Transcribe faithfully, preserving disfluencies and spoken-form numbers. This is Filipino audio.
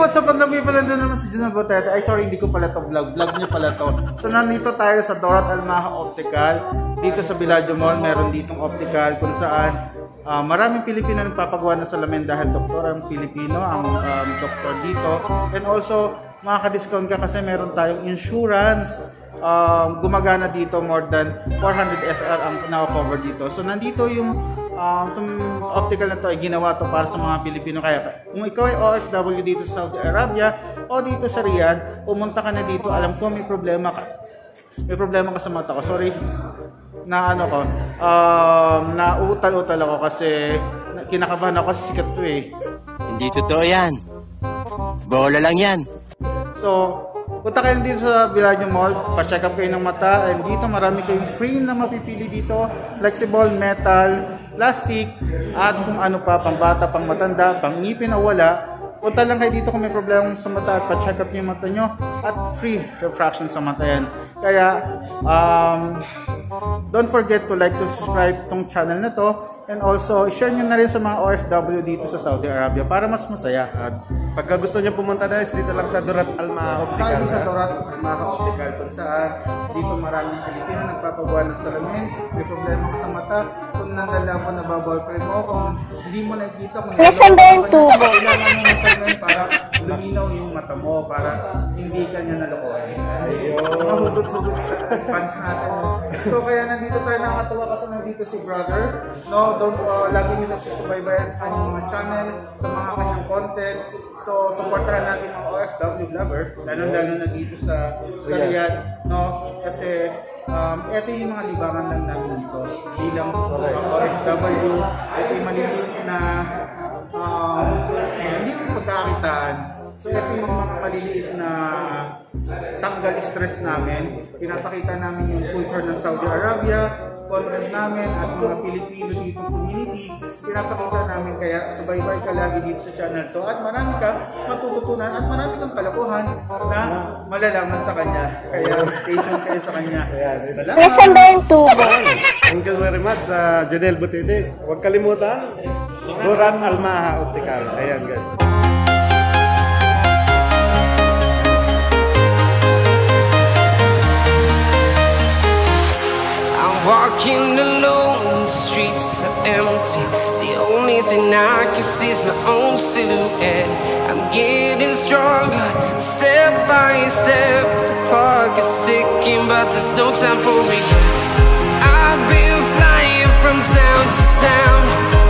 what's up? Ang labi pala doon naman si Junel Botete. Ay, sorry, hindi ko pala to vlog. Vlog niya pala to. So, nandito tayo sa Dorat Almaha Optical. Dito sa Villaggio Mall, meron ditong optical kung saan uh, maraming Pilipino nagpapagawa ng salamin dahil doktor ang Pilipino, ang um, doktor dito. And also, makaka-discount ka kasi meron tayong insurance. Um, gumagana dito, more than four hundred S R ang na-cover dito. So, nandito yung um, optical na to ay ginawa to para sa mga Pilipino. Kaya kung ikaw ay O F W dito sa Saudi Arabia o dito sa Riyadh, pumunta ka na dito. Alam ko may problema ka. May problema ka sa mata ko. Sorry na ano ko. Um, nauutal-utal ako kasi kinakabahan ako kasi sikat to eh. Hindi totoo yan. Bola lang yan. So, punta kayo dito sa Villaggio Mall, pa-check up kayo ng mata, and dito marami kayong free na mapipili dito, flexible, metal, plastic, at kung ano pa, pang bata, pang matanda, pang ngipin o wala. Punta lang kayo dito kung may problema sa mata at pa-check up yung mata nyo, at free refraction sa mata yan. Kaya, um, don't forget to like, to subscribe tong channel na to, and also, share nyo na rin sa mga O F W dito sa Saudi Arabia para mas masaya. At pagka gusto nyo pumunta na, dito lang sa Dorat Almaha Optical. Dito sa Dorat Almaha Optical, kung saan dito maraming Pilipino nagpapagawa ng salamin, may problema ka sa mata, kung nalalaman na ballpen mo, kung hindi mo nakikita, kung nasaan ba yung tubo? Kailangan mo ng salamin para luminaw yung mata mo, para hindi ka niya nalokohin. Ayun. Mahudot-hudot punch natin. So kaya nandito tayo, nakakatawa kasi nandito si brother. No, don't, uh, lagi nyo sa susubaybayan sa kanyang mga channel, sa mga kanyang content. So, supportahan natin mga O F W vlogger, lalo-lalo na dito sa, sa Riyadh, no? Kasi, um, ito yung mga libangan lang namin dito. Bilang mga O F W, ito yung maliliit na, um, hindi ko pagkakitaan. So, ito yung mga maliliit na tanggal stress namin. Pinapakita namin yung culture ng Saudi Arabia, content namin at mga Pilipino dito community. Pinapakita namin, kaya subaybay ka lagi dito sa channel to at marami ka matututunan at marami kang kalokohan na malalaman sa kanya. Kaya stay tuned kayo sa kanya. Nasaan ba yung tubo? Thank you very much sa uh, Junel Botete. Huwag kalimutan, Dorat Almaha Optical. Ayan guys. Walking alone, the streets are empty. The only thing I can see is my own silhouette. I'm getting stronger, step by step. The clock is ticking, but there's no time for regrets. I've been flying from town to town,